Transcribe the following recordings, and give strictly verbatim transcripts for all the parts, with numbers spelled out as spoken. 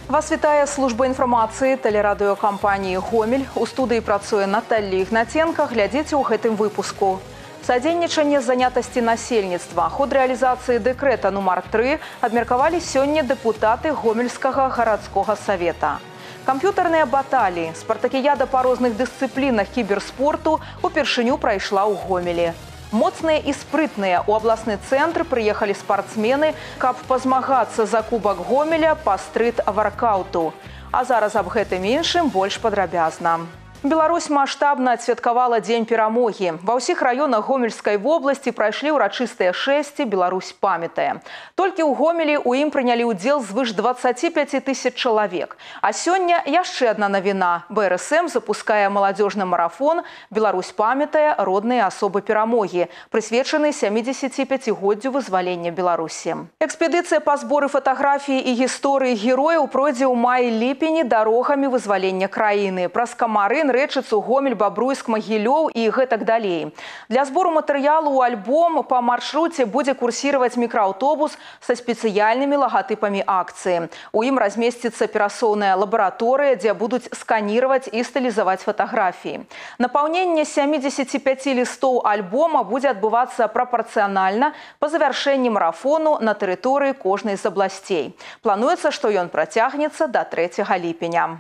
Вас вітае служба інфармацыі тэлерадыёкампаніі «Гомель». У студыі працуе Наталья Ігнаценка. Глядзіце ў гэтым выпуску. Садзейнічанне занятасці насельніцтва. Ход рэалізацыі дэкрэта нумар тры абмеркавалі сёння дэпутаты Гомельскага гарадскога савета. Камп'ютарныя баталіі, спартакіяда па розных дысцыплінах кіберспорту упершыню прайшла ў Гомелі. Моцныя і спрытныя у абласны цэнтр прыехалі спартсмены, каб пазмагацца за кубак Гомеля па стрыт-варкауту. А зараз аб гэтым іншым больш падрабязна. Беларусь маштабна адсвяткавала Дзень перамогі. Ва ўсіх раёнах Гомельскай вобласці прайшлі ўрачыстыя шэсці «Беларусь памятае». Толькі ў Гомелі ў ім прынялі ўдзел звыш дваццаці пяці тысяч чалавек. А сёння яшчэ адна навіна. бэ эр эс эм запускае маладзёжны марафон «Беларусь памятае. Родныя асобы перамогі», прысвечаны сямідзесяціпяцігоддзю вызвалення Беларусі. Экспедыцыя па зборы фатаграфій і гісторыі герояў пройдзе ў маі-ліпені дарогамі вызвалення краіны. Праз Камарын, Рэчыцу, Гомель, Бабруйск, Магілёў і гэтак далей. Для збору матэрыялу ў альбом па маршруце будзе курсіраваць мікрааўтобус са спецыяльнымі лагатыпамі акцыі. У ім размесціцца перасоўная лабараторыя, дзе будуць сканіраваць і стылізаваць фатаграфіі. Напаўненне сямідзесяці пяці лістоў альбома будзе адбывацца прапарцыянальна па завяршэнні марафону на тэрыторыі кожнай з абласцей. Плануецца, што ён працягнецца да трэцяга ліпеня.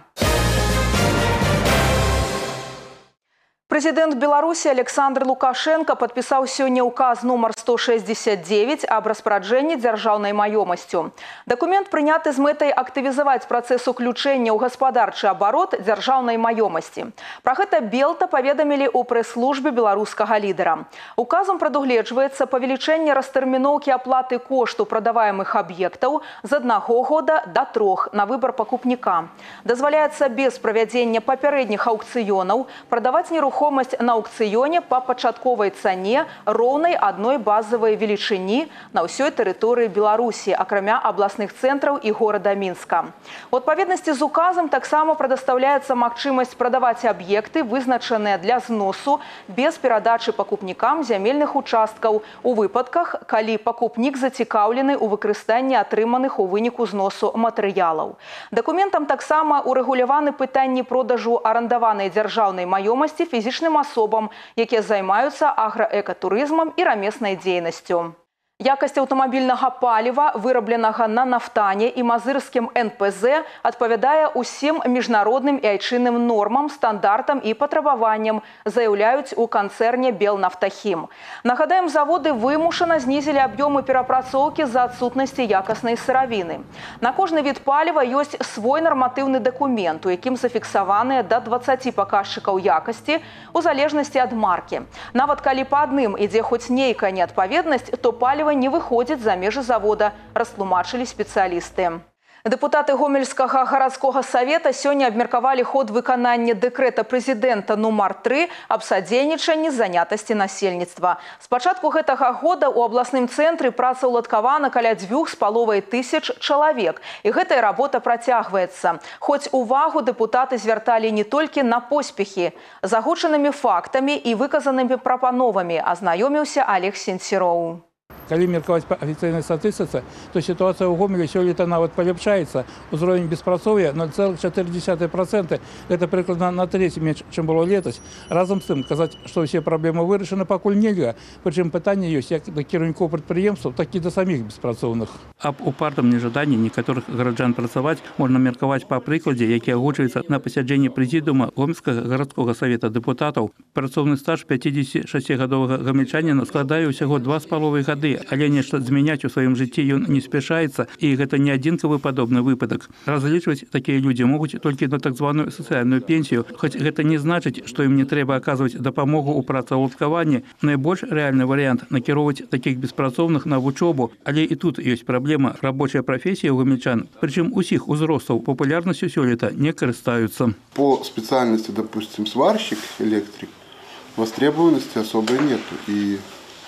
Прэзідэнт Беларусі Александр Лукашенко падпісаў сёння ўказ нумар сто шэсцьдзесят дзевяць аб распараджэнні дзяржаўнай маёмасцю. Дакумент прыняты з мэтай актывізаваць працэс уключэння ў гаспадарчы абарот дзяржаўнай маёмасці. Пра гэта Белта паведамілі ў прэс-службе беларускага лідара. Указам прадугледжваецца павелічэнне растэрміноўкі аплаты кошту прадаваемых аб'ектаў з аднаго года да трох на выбар пакупніка. Дазваляецца без правядзення папярэдніх аўкцыёнаў прадаваць нерухомасць на аўкцыёне па пачатковай цане роўнай адной базавай велічыні на ўсёй тэрыторыі Беларусі, акрамя абласных цэнтраў і горада Мінска. У адпаведнасці з указам таксама прадастаўляецца магчымасць прадаваць аб'екты, вызначаныя для зносу, без перадачы пакупнікам зямельных участкаў у выпадках, калі пакупнік зацікаўлены ў выкарыстанні атрыманых у выніку зносу матэрыялаў. Дакументам таксама урэгуляваны пытанні продажу арандаванай дзяржаўнай маёмасці фізічных асобам, якія займаюцца аграэкатурызмам і рамеснай дзейнасцю. Якасць аўтамабільнага паліва, вырабленага на нафтане і мазырскім эн пэ зэ, адпавядае ўсім міжнародным і айчынным нормам, стандартам і патрабаванням, заяўляюць у канцэрне «Белнафтахім». Нагадаем, заводы вымушана знізілі аб'ёмы перапрацоўкі з-за адсутнасці якаснай сыравіны. На кожны від паліва ёсць свой нарматыўны дакумент, у якім зафіксаваныя да дваццаці паказчыкаў якасці у залежнасці ад маркі. Нават калі па адным ідзе хоць нейкая неадпаведнасць, то паліва не выходзіць за межы завода, растлумачылі спецыялісты. Дэпутаты Гомельскага гарадскога савета сёння абмеркавалі ход выканання дэкрэта прэзідэнта нумар тры аб садзейнічанні занятасці насельніцтва. З пачатку гэтага года ў абласным цэнтры працаўладкавана каля дзвюх з паловай тысяч чалавек. І гэтая работа працягваецца. Хоць увагу дэпутаты звярталі не толькі на поспехі. З агучанымі фактамі і выказанымі прапановамі азнаёміўся Олег Сенцероў. Калі меркаваць па афіцыйнай статыстыцы, то сітуацыя ў Гомелі сёлета нават паляпшаецца. Узровень беспрацоўя ноль цэлых чатыры дзесятых працэнта. Гэта прыкладна на трэці менш, чым было летась. Разам з тым, казаць, што ўсе праблемы вырашаны, пакуль нельга. Прычым пытанне ёсць як да кіраўнікоў прадпрыемстваў, так і да саміх беспрацоўных. Аб упартым нежаданні некаторых гараджан працаваць можна меркаваць па прыкладзе, які агучваецца на пасяджэнні прэзідыума Гомельскага гарадскога савета дэпутатаў. Працоўны стаж пяцідзесяцішасцігадовага гамельчаніна складае ўсяго два з паловай гады. Але нешта змяняць у сваім жыцці ён не спяшаецца, і гэта не адзінкавы падобны выпадак. Разлічваць такія людзі могуць толькі на так званую сацыяльную пенсію, хоць гэта не значыць, што ім не трэба аказваць дапамогу ў працаўладкаванні. Найбольш рэальны варыянт накіроўваць такіх беспрацоўных на вучобу, але і тут ёсць праблема. Рабочая прафесія ў гомельчан, прычым усіх узростаў, папулярнасцю сёлета не карыстаюцца. По специальности, допустим, сварщик, электрик, востребованности особой нету. И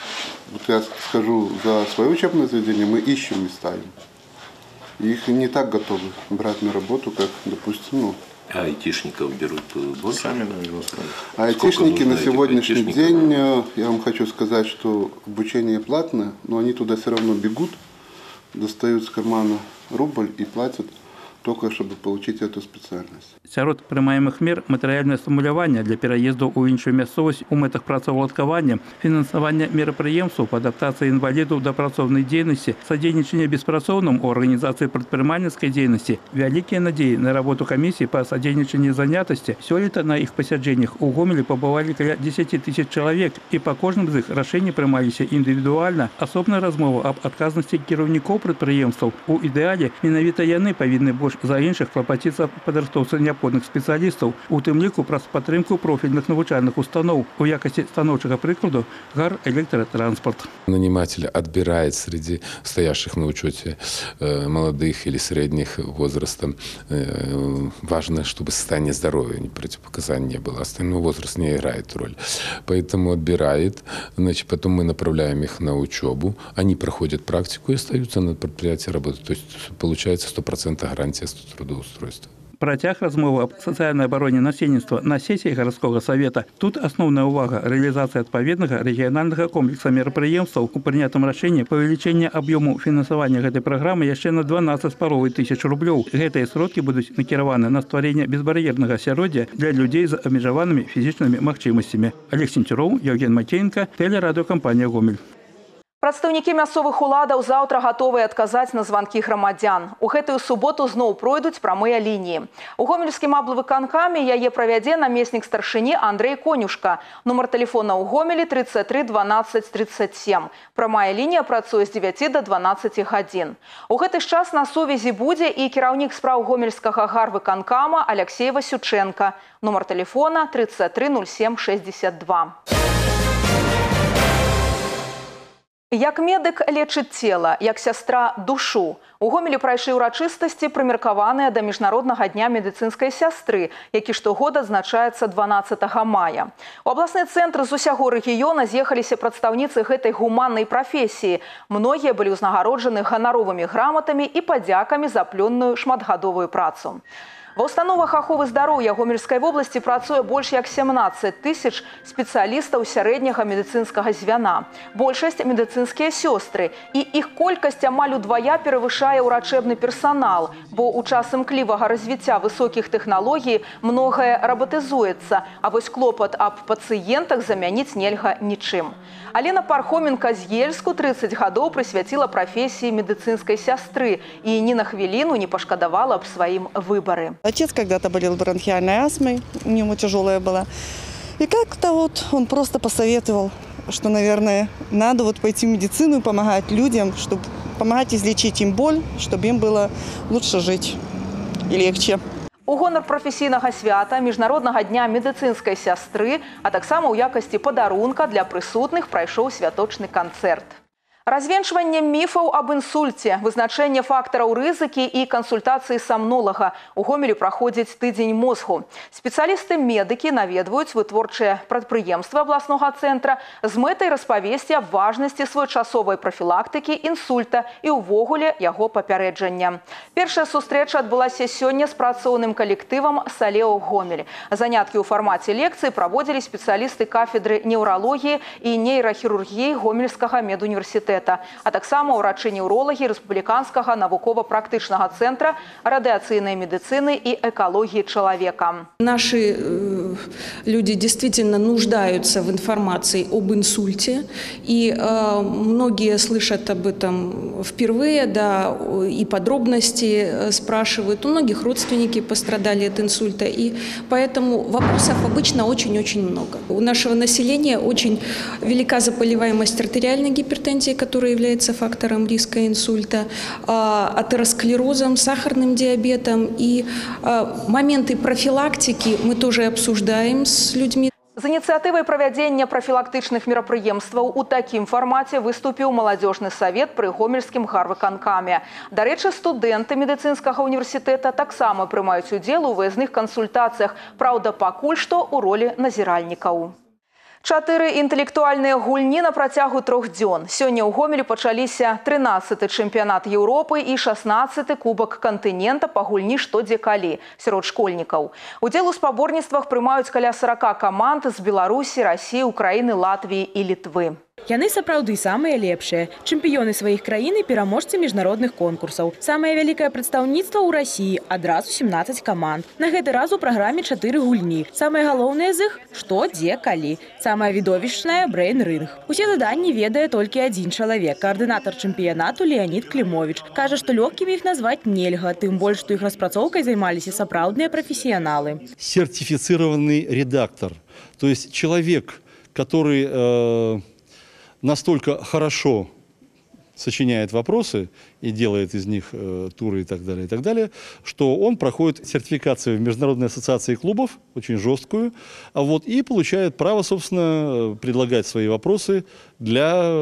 вот я скажу, за свое учебное заведение мы ищем места. Их не так готовы брать на работу, как, допустим, ну... А айтишников берут больше? Сами, наверное, скажут. А айтишники на сегодняшний день, я вам хочу сказать, что обучение платное, но они туда все равно бегут, достают с кармана рубль и платят только чтобы получить эту специальность. Сярод приймаемых мер матэрыяльнае стымуляванне для пераезду ў іншую мясцовасць у мэтах працаўладкавання, фінансавання мерапрыемстваў па адаптацыі інвалідаў да працоўнай дзейнасці, садзейнічанне беспрацоўным у арганізацыі прадпрымальніцкай дзейнасці, вялікія надзеі на работу камісіі па садзейнічанні занятасці. Сёлета на іх пасяджэннях у Гомелі пабывалі каля дзесяці тысяч чалавек, і па кожным з іх рашэнні прымаліся індывідуальна. Асобная размова аб адказнасці кіраўнікоў прадпрыемстваў. У ідэале менавіта яны павінны больш за іншых клапаціцца падрыхтоўцы неабходных спецыялістаў, у тым ліку праз падтрымку профільных навучальных устаноў. У якасці станоўчага прыкладу гар электратранспорт. Наниматель отбирает среди стоящих на учете э, молодых или средних возраста. Э, важно, чтобы состояние здоровья, не противопоказаний не было. Остальной возраст не играет роль. Поэтому отбирает. Значит, потом мы направляем их на учебу. Они проходят практику и остаются на предприятии работать. То есть получается сто процентов гарантия трудоустройства. Працяг размовы аб сацыяльнай абароне насельніцтва на сесіі гарадскога савета. Тут асноўная ўвага рэалізацыя адпаведнага рэгіянальнага комплекса мерапрыемстваў. У прынятым рашэнні павелічэнне аб'ёму фінансавання гэтай праграмы яшчэ на дванаццаць з паловай тысяч рублёў. Гэтыя сродкі будуць накіраваны на стварэнне безбар'ернага асяроддзя для людзей з абмежаванымі фізічнымі магчымасцямі. Олег Сенцюроў, Евген Матейенко, тэлерадыёкампанія «Гомель». Прадстаўнікі мясцовых уладаў заўтра гатовыя адказаць на званкі грамадзян. У гэтую суботу зноў пройдуць прамыя лініі. У гомельскім аблвыканкаме яе правядзе намеснік старшыні Андрэй Конюшка. Нумар тэлефона ў Гомелі тридцать три дванадцать тридцать семь. Прамая лінія працуе з дзевяці да дванаццаці гадзін. У гэты ж час на сувязі будзе і кіраўнік спраў гомельскага гарвыканкама Алексей Васюченко. Нумар тэлефона тридцать три ноль семь шестьдесят два. Як медык лечыць цела, як сястра душу. У Гомелі прайшлі ўрачыстасці, прымеркаваныя да Міжнароднага дня медыцынскай сястры, які штогод адзначаецца дванаццатага мая. У абласны цэнтр з усяго рэгіёна з'ехаліся прадстаўніцы гэтай гуманнай прафесіі. Многія былі ўзнагароджаны ганаровымі граматамі і падзякамі за плённую шматгадовую працу. Ва ўстановах аховы здароўя Гомельскай вобласці працуе больш як семнаццаць тысяч спецыялістаў сярэдняга медыцынскага звяна. Большасць медыцынскія сёстры, і іх колькасць амаль удвая перавышае ўрачэбны персанал, бо ў час імклівага развіцця высокіх тэхналогій многае рабатызуецца, а вось клопат аб пацыентах замяніць нельга нічым. Алена Пархоменка з Ельску тридцать гадоў прысвяціла прафесіі медыцынскай сястры і ні на хвіліну не пашкадавала аб сваім выбары. Отец когда-то болел бронхиальной астмой, у него тяжелая была. И как-то вот он просто посоветовал, что, наверное, надо вот пойти в медицину и помогать людям, чтобы помогать излечить им боль, чтобы им было лучше жить и легче. У гонар прафесійнага свята Міжнароднага дня медыцынскай сястры, а таксама ў якасці падарунка для прысутных прайшоў святочны канцэрт. Развенчванне міфаў аб інсульце, вызначэнне фактараў рызыкі і кансультацыі сомнолага. У Гомелі праходзіць тыдзень мозгу. Спецыялісты-медыкі наведваюць вытворчыя прадпрыемствы абласнога цэнтра з мэтай распавесці аб важнасці своечасовай прафілактыкі інсульта і ўвогуле яго папярэджання. Першая сустрэча адбылася сёння з працоўным калектывам «Салео Гомель». Заняткі ў фармаце лекцыі праводзілі спецыялісты кафедры неўралогіі і нейрахірургіі Гомельскага медуніверсітэта, а таксама ўрачы-неўролагі Рэспубліканскага навукова-практычнага цэнтра радыацыйнай медыцыны і экалогіі чалавека. Наши э, люди действительно нуждаются в информации об инсульте, и э, многие слышат об этом впервые, да, и подробности спрашивают. У многих родственники пострадали от инсульта, и поэтому вопросов обычно очень-очень много. У нашего населения очень велика заболеваемость артериальной гипертензии, который является фактором риска инсульта, атеросклерозом, сахарным диабетом. И моменты профилактики мы тоже обсуждаем с людьми. З ініцыятывай правядзення прафілактычных мерапрыемстваў у такім фармаце выступіў маладзёжны савет пры гомельскім гарвыканкаме. Дарэчы, студэнты медыцынскага універсітэта таксама прымаюць удзел у выязных кансультацыях, праўда, пакуль што ў ролі назіральнікаў. Чатыры інтэлектуальныя гульні на працягу трох дзён. Сёння ў Гомелі пачаліся трынаццаты чэмпіянат Еўропы і шаснаццаты кубак кантынента па гульні што дзе калі сярод школьнікаў. Удзел у спаборніцтвах прымаюць каля сарака каманд з Беларусі, Расіі, Украіны, Латвіі і Літвы. Яны сапраўды самыя лепшыя. Чэмпіёны сваіх краін і пераможцы міжнародных конкурсаў. Самае вялікае прадстаўніцтва ў Расіі, адразу сямнаццаць каманд. На гэты раз у праграме чатыры гульні. Самае галоўнае з іх – што, дзе, калі. Самае відовішчнае – брэйн-рынг. Усе заданні ведае толькі адзін чалавек – каардынатар чэмпіянату Леонид Клімович. Кажа, што лёгкімі іх назваць нельга, тым больш, што іх распрацоўкай займаліся сапраўдныя прафесіяналы. Сертифицированный редактор, то есть человек, который э, настолько хорошо сочиняет вопросы и делает из них э, туры и так далее, и так далее, что он проходит сертификацию в Международной ассоциации клубов, очень жесткую, а вот, и получает право, собственно, предлагать свои вопросы для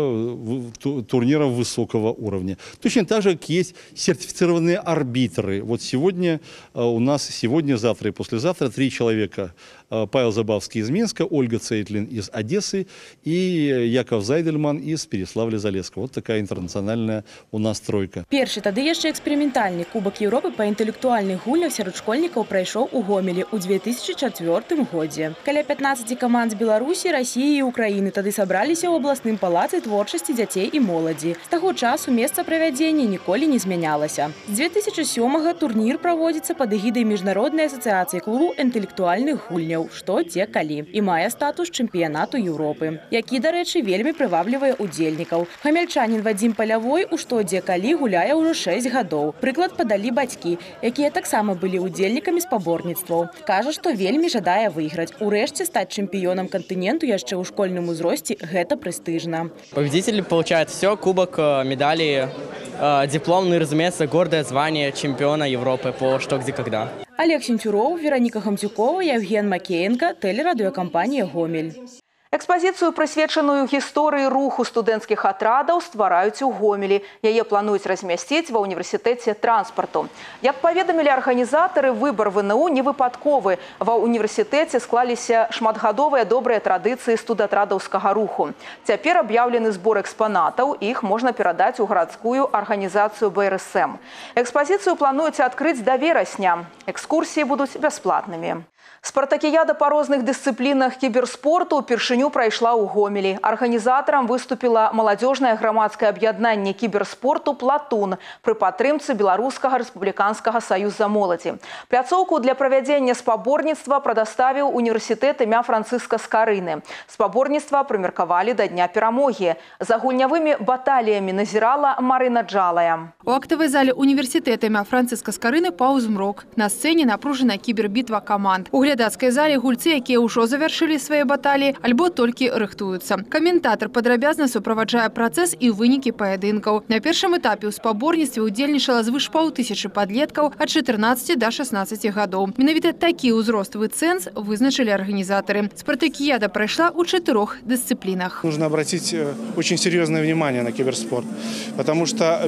турниров высокого уровня. Точно так же, как есть сертифицированные арбитры. Вот сегодня у нас, сегодня, завтра и послезавтра три человека. Павел Забавский из Минска, Ольга Цейтлин из Одессы и Яков Зайдельман из Переславля-Залесского. Вот такая интернациональная у нас тройка. Першы, тады яшчэ эксперыментальны Кубак Еўропы па інтэлектуальных гульнях сярод школьнікаў прайшоў у Гомелі ў две тысячы чацвёртым годзе. Каля пятнаццаці каманд з Беларусі, Расіі і Украіны тады сабраліся ў абласным палацы творчасці дзяцей і моладзі. З таго часу месца правядзення ніколі не змянялася. З две тысячы сёмага турнір праводзіцца пад эгідай Міжнароднай асацыяцыі клубу інтэлектуальных гульняў «Што, дзе, калі» і мае статус чэмпіянату Еўропы, які, дарэчы, вельмі прываблівае удзельнікаў. Гамяльчанін Вадзім Палявой у «Што, дзе, калі» гуляе ўжо шэсць гадоў. Прыклад падалі бацькі, якія таксама былі удзельнікамі спаборніцтваў. Кажа, што вельмі жадае выйграць. Урэшце стаць чэмпіёнам кантыненту яшчэ ў школьным узросце – гэта прэстыжна. Победитель получает все: кубок, медали, диплом, ну и, разумеется, гордое звание чемпиона Европы по «Что, где, когда». Олег Сенцюров, Вероніка Хамцюкова, Евген Макеенко, тэлерадыёкампанія «Гомель». Экспазіцыю, прысвечаную гісторыі руху студэнцкіх атрадаў, ствараюць у Гомелі. Яе плануюць размясціць ва ўніверсітэце транспарту. Як паведамілі арганізатары, выбар ВНУ не выпадковы. Ва ўніверсітэце склаліся шматгадовыя добрыя традыцыі студатрадаўскага руху. Цяпер аб'яўлены збор экспанатаў, іх можна перадаць у гарадскую арганізацыю Бэ Эр Эс Эм. Экспазіцыю плануюць адкрыць да верасня. Экскурсіі будуць бясплатнымі. Спартакіяда па розных дысцыплінах кіберспорту упершыню прайшла ў Гомелі. Арганізатарам выступіла маладзёжнае грамадскае аб'яднанне кіберспорту «Платун» пры падтрымцы Беларускага рэспубліканскага саюза моладзі. Пляцоўку для правядзення спаборніцтва прадаставіў універсітэт імя Францыска Скарыны. Спаборніцтва прымеркавалі да дня перамогі. За гульнявымі баталіямі назірала Марына Джалая. У актавай зале універсітэта імя Францыска Скарыны паўзмрок. На сцэне напружана кібербітва каманд. У глядацкай зале гульцы, якія ўжо завяршылі свае баталіі, альбо толькі рыхтуюцца. Каментатар падрабязна суправаджае працэс і вынікі паядынкаў. На першым этапе ў спаборніцтве удзельнічала звыш паўтысячы падлеткаў ад чатырнаццаці да шаснаццаці гадоў. Менавіта такі ўзроставы цэнз вызначылі арганізатары. Спартакіяда прайшла ў чатырох дысцыплінах. Нужно обратить очень серьезное внимание на киберспорт, потому что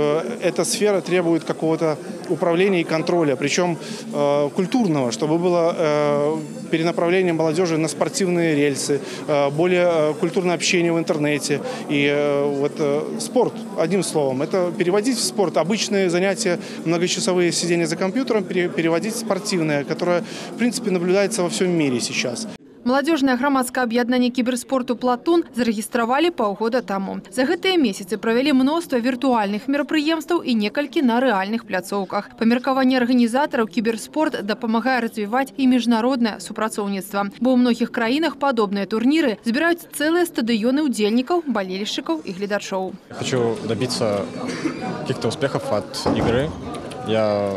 эта сфера требует какого-то управления и контроля, причем культурного, чтобы было перенаправление молодежи на спортивные рельсы, более культурное общение в интернете. И вот спорт, одним словом, это переводить в спорт обычные занятия, многочасовые сидения за компьютером, переводить в спортивное, которое, в принципе, наблюдается во всем мире сейчас. Маладзёжнае грамадскае аб'яднанне кіберспорту «Платун» зарэгістравалі паўгода таму. За гэтыя месяцы правялі мноства віртуальных мерапрыемстваў і некалькі на рэальных пляцоўках. Па меркаванні арганізатараў, кіберспорт дапамагае развіваць і міжнароднае супрацоўніцтва. Бо ў многіх краінах падобныя турніры збіраюць цэлыя стадыёны удзельнікаў, балельшчыкаў і гледачоў. Хочу добиться каких-то успехов от игры. Я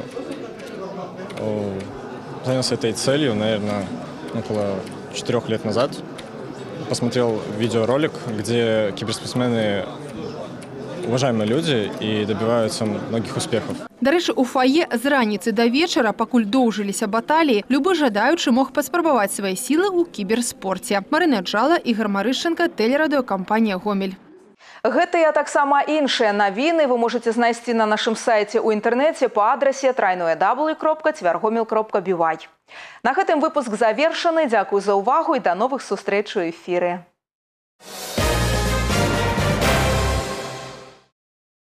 занялся этой целью, наверное, около четырех лет назад. Посмотрел видеоролик, где киберспортсмены уважаемые люди и добиваются многих успехов. Дарэчы, у фае з раніцы да вечара, пакуль доўжыліся баталіі, любы жадаючы мог паспрабаваць свае сілы ў кіберспорце. Марына Джала, Ігор Марышченко, тэлерадыёкампанія «Гомель». Гэтыя таксама іншыя навіны вы можаце знайсці на нашым сайце ў інтэрнэце па адрасе трайное дабл ю кропка цвяргомель кропка би вай. На гэтым выпуск завершаны. Дзякуй за ўвагу і да новых сустрэч у эфіры.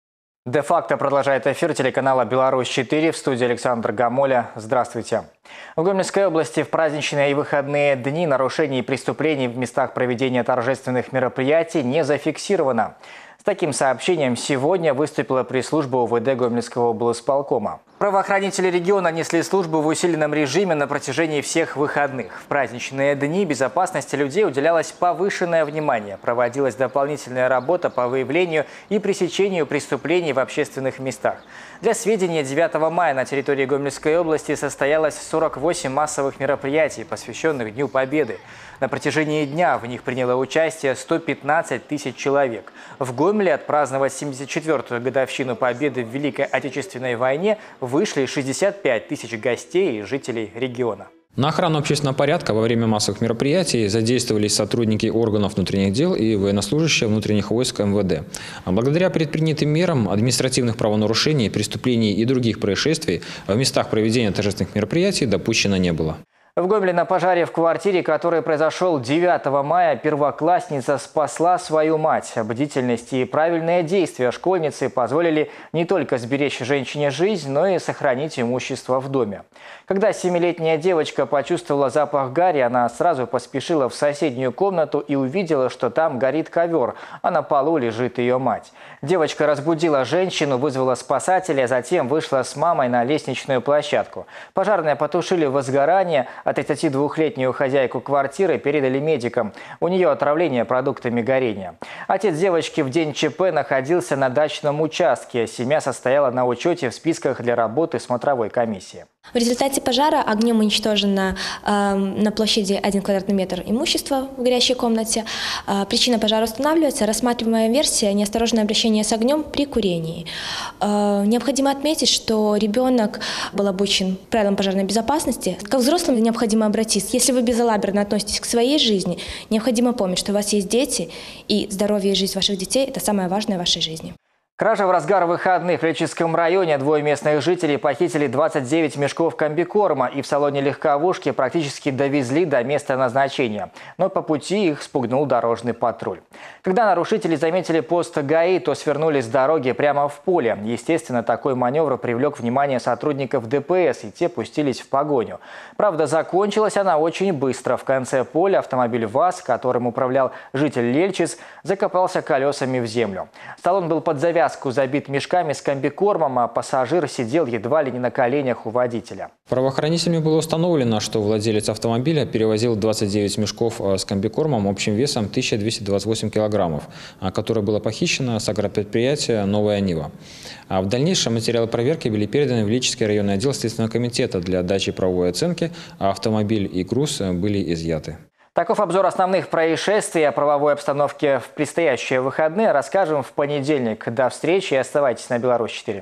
Де-факто продолжает эфир телеканала «Беларусь-четыре», в студии Александр Гамоля. Здравствуйте. В Гомельской области в праздничные и выходные дни нарушений и преступлений в местах проведения торжественных мероприятий не зафиксировано. С таким сообщением сегодня выступила пресс-служба УВД Гомельского облсполкома. Правоохранители региона несли службу в усиленном режиме на протяжении всех выходных. В праздничные дни безопасности людей уделялось повышенное внимание. Проводилась дополнительная работа по выявлению и пресечению преступлений в общественных местах. Для сведения, девятого мая на территории Гомельской области состоялось сорок восемь массовых мероприятий, посвященных Дню Победы. На протяжении дня в них приняло участие сто пятнадцать тысяч человек. В Гомеле отпраздновать семьдесят четвёртую годовщину Победы в Великой Отечественной войне вышли шестьдесят пять тысяч гостей и жителей региона. На охрану общественного порядка во время массовых мероприятий задействовались сотрудники органов внутренних дел и военнослужащие внутренних войск эм вэ дэ. А благодаря предпринятым мерам административных правонарушений, преступлений и других происшествий в местах проведения торжественных мероприятий допущено не было. В Гомеле на пожаре в квартире, который произошел девятого мая, первоклассница спасла свою мать. Бдительность и правильные действия школьницы позволили не только сберечь женщине жизнь, но и сохранить имущество в доме. Когда семилетняя девочка почувствовала запах гари, она сразу поспешила в соседнюю комнату и увидела, что там горит ковер, а на полу лежит ее мать. Девочка разбудила женщину, вызвала спасателя, а затем вышла с мамой на лестничную площадку. Пожарные потушили возгорание, а тридцатидвухлетнюю хозяйку квартиры передали медикам. У нее отравление продуктами горения. Отец девочки в день ЧП находился на дачном участке. Семья состояла на учете в списках для работы смотровой комиссии. В результате пожара огнем уничтожено э, на площади один квадратный метр имущества в горящей комнате. Э, причина пожара устанавливается. Рассматриваемая версия – неосторожное обращение с огнем при курении. Э, необходимо отметить, что ребенок был обучен правилам пожарной безопасности. Как взрослым необходимо обратиться. Если вы безалаберно относитесь к своей жизни, необходимо помнить, что у вас есть дети, и здоровье и жизнь ваших детей – это самое важное в вашей жизни. Кража в разгар выходных. В Лечицком районе двое местных жителей похитили двадцать девять мешков комбикорма и в салоне легковушки практически довезли до места назначения. Но по пути их спугнул дорожный патруль. Когда нарушители заметили пост ГАИ, то свернули с дороги прямо в поле. Естественно, такой маневр привлек внимание сотрудников дэ пэ эс, и те пустились в погоню. Правда, закончилась она очень быстро. В конце поля автомобиль ВАЗ, которым управлял житель Лельчиц, закопался колесами в землю. Салон был под завязку. Забит мешками с комбикормом, а пассажир сидел едва ли не на коленях у водителя. Правоохранителями было установлено, что владелец автомобиля перевозил двадцать девять мешков с комбикормом общим весом тысяча двести двадцать восемь килограммов, которое было похищено с агропредприятия «Новая Нива». А в дальнейшем материалы проверки были переданы в Лечицкий районный отдел Следственного комитета для дачи правовой оценки, а автомобиль и груз были изъяты. Таков обзор основных происшествий. О правовой обстановке в предстоящие выходные расскажем в понедельник. До встречи и оставайтесь на Беларусь-четыре.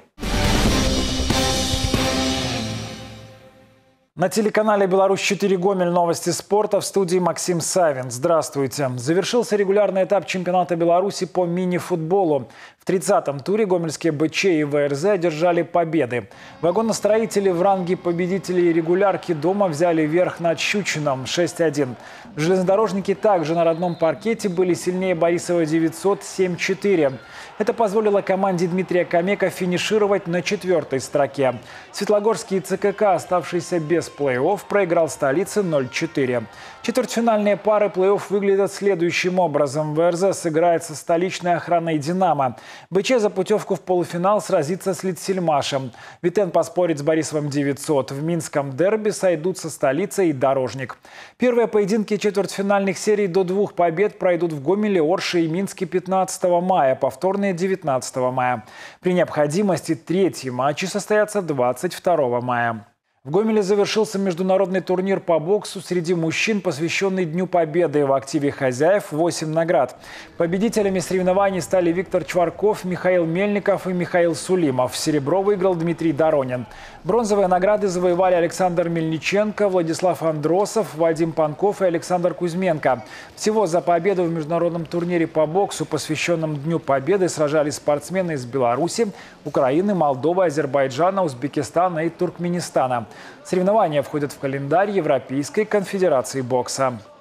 На телеканале «Беларусь-четыре» Гомель новости спорта, в студии Максим Савин. Здравствуйте. Завершился регулярный этап чемпионата Беларуси по мини-футболу. В тридцатом туре гомельские бэ че и вэ эр зэ одержали победы. Вагоностроители в ранге победителей регулярки дома взяли верх над Щучином шесть один. Железнодорожники также на родном паркете были сильнее Борисова девятьсот семь четыре. Это позволило команде Дмитрия Камека финишировать на четвертой строке. Светлогорский цэ ка ка, оставшийся без плей-офф, проиграл столице ноль четыре. Четвертьфинальные пары плей-офф выглядят следующим образом. вэ эр зэ сыграет со столичной охраной «Динамо». бэ че за путевку в полуфинал сразится с Литсельмашем. Витен поспорит с Борисовым девятьсот. В минском дерби сойдутся столица и Дорожник. Первые поединки четвертьфинальных серий до двух побед пройдут в Гомеле, Орше и Минске пятнадцатого мая, повторные девятнадцатого мая. При необходимости третьи матчи состоятся двадцать второго мая. В Гомеле завершился международный турнир по боксу среди мужчин, посвященный Дню Победы. В активе хозяев восемь наград. Победителями соревнований стали Виктор Чварков, Михаил Мельников и Михаил Сулимов. Серебро выиграл Дмитрий Доронин. Бронзовые награды завоевали Александр Мельниченко, Владислав Андросов, Вадим Панков и Александр Кузьменко. Всего за победу в международном турнире по боксу, посвященном Дню Победы, сражались спортсмены из Беларуси, Украины, Молдовы, Азербайджана, Узбекистана и Туркменистана. Соревнования входят в календарь Европейской конфедерации бокса.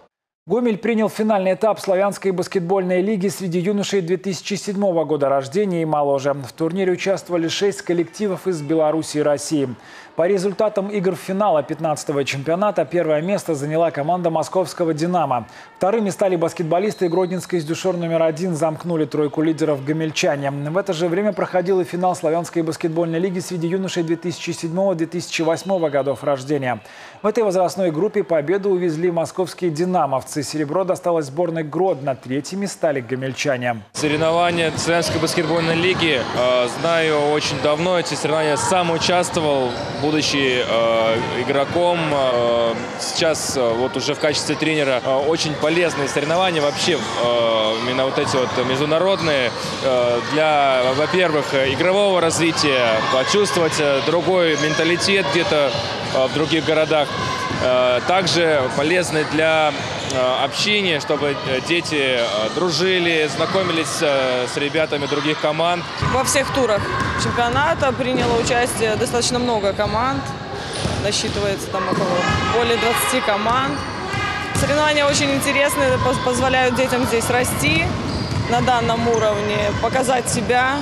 Гомель принял финальный этап славянской баскетбольной лиги среди юношей две тысячи седьмого года рождения и моложе. В турнире участвовали шесть коллективов из Беларуси и России. По результатам игр финала пятнадцатого чемпионата первое место заняла команда московского «Динамо». Вторыми стали баскетболисты Гродненской с дюшор номер один, замкнули тройку лидеров гомельчане. В это же время проходил и финал славянской баскетбольной лиги среди юношей две тысячи седьмого — две тысячи восьмого годов рождения. В этой возрастной группе победу увезли московские «Динамовцы». Серебро досталось сборной Гродно, третьими стали гомельчане. Соревнования славянской баскетбольной лиги э, знаю очень давно. Эти соревнования сам участвовал, будучи э, игроком. Э, сейчас э, вот уже в качестве тренера э, очень полезные соревнования вообще, э, именно вот эти вот международные, э, для, во-первых, игрового развития, почувствовать другой менталитет где-то э, в других городах. Э, также полезны для э, общения, чтобы дети э, дружили, знакомились э, с ребятами других команд. Во всех турах чемпионата приняло участие достаточно много команд. Насчитывается там около более двадцати команд. Соревнования очень интересные, позволяют детям здесь расти на данном уровне, показать себя.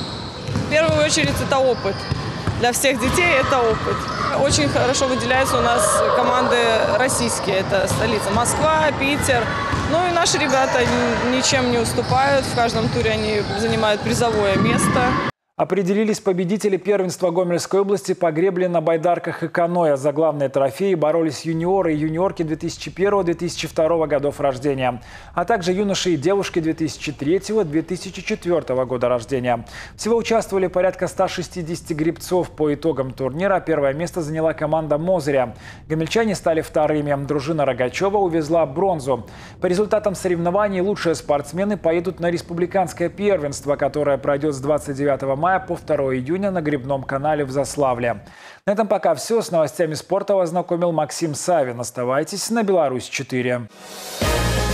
В первую очередь это опыт. Для всех детей это опыт. Очень хорошо выделяются у нас команды российские. Это столица Москва, Питер. Ну и наши ребята ничем не уступают. В каждом туре они занимают призовое место. Определились победители первенства Гомельской области по гребле на байдарках и каноэ. За главные трофеи боролись юниоры и юниорки две тысячи первого — две тысячи второго годов рождения, а также юноши и девушки две тысячи третьего — две тысячи четвёртого года рождения. Всего участвовали порядка ста шестидесяти гребцов. По итогам турнира первое место заняла команда Мозыря. Гомельчане стали вторыми. Дружина Рогачева увезла бронзу. По результатам соревнований лучшие спортсмены поедут на республиканское первенство, которое пройдет с двадцать девятого мая по второго июня на гребном канале в Заславле. На этом пока все. С новостями спорта вас знакомил Максим Савин. Оставайтесь на Беларусь четыре.